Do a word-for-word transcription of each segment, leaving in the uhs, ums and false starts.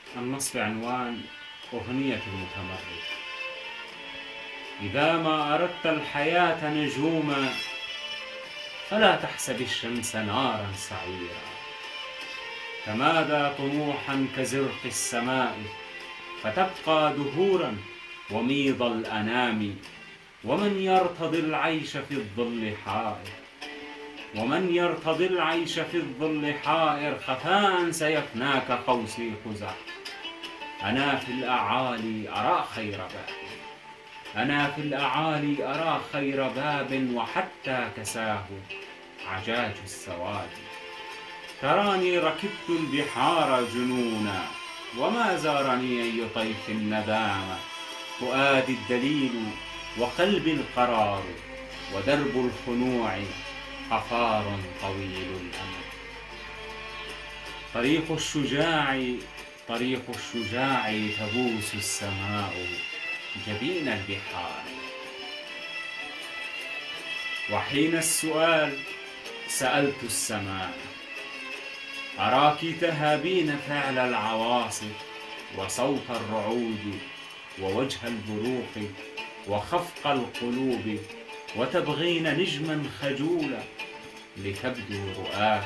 النص بعنوان أغنية المتمرد. إذا ما أردت الحياة نجوما فلا تحسب الشمس نارا سعيرا، تمادى طموحا كزرق السماء فتبقى دهورا وميض الأنام. ومن يرتضي العيش في الظل حائر ومن يرتضي العيش في الظل حائر خفاء سيفناك قوسي قزح. أنا في الأعالي أرى خير باب أنا في الأعالي أرى خير باب وحتى كساه عجاج السواد. تراني ركبت البحار جنونا وما زارني أي طيف ندامة. فؤادي الدليل وقلبي القرار ودرب الخنوع حفار طويل الأمد. طريق الشجاع طريق الشجاع تبوس السماء جبين البحار. وحين السؤال سألت السماء أراك تهابين فعل العواصف وصوت الرعود ووجه البروق وخفق القلوب، وتبغين نجما خجولا لتبدو رؤاك.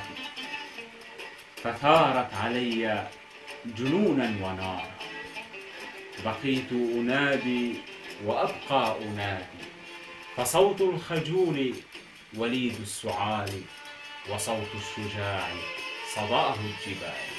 فثارت علي جنونا ونارا، بقيت أنادي وأبقى أنادي، فصوت الخجول وليد السعال وصوت الشجاع صداه الجبال.